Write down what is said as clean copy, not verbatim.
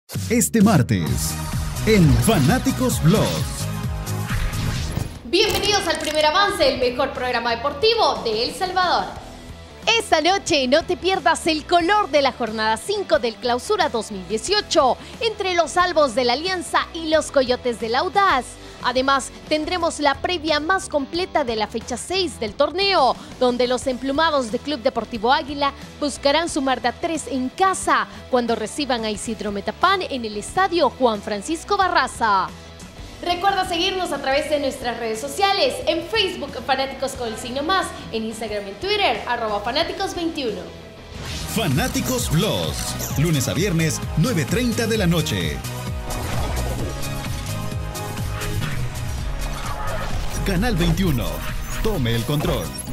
Este martes, en Fanáticos Blog. Bienvenidos al primer avance del mejor programa deportivo de El Salvador. Esta noche no te pierdas el color de la jornada 5 del Clausura 2018 entre los Albos de la Alianza y los Coyotes del Audaz. Además, tendremos la previa más completa de la fecha 6 del torneo, donde los emplumados de Club Deportivo Águila buscarán sumar de a 3 en casa cuando reciban a Isidro Metapán en el estadio Juan Francisco Barraza. Recuerda seguirnos a través de nuestras redes sociales, en Facebook Fanáticos con el signo más, en Instagram y Twitter @fanáticos21. Fanáticos Blogs, lunes a viernes, 9:30 de la noche. Canal 21. Tome el control.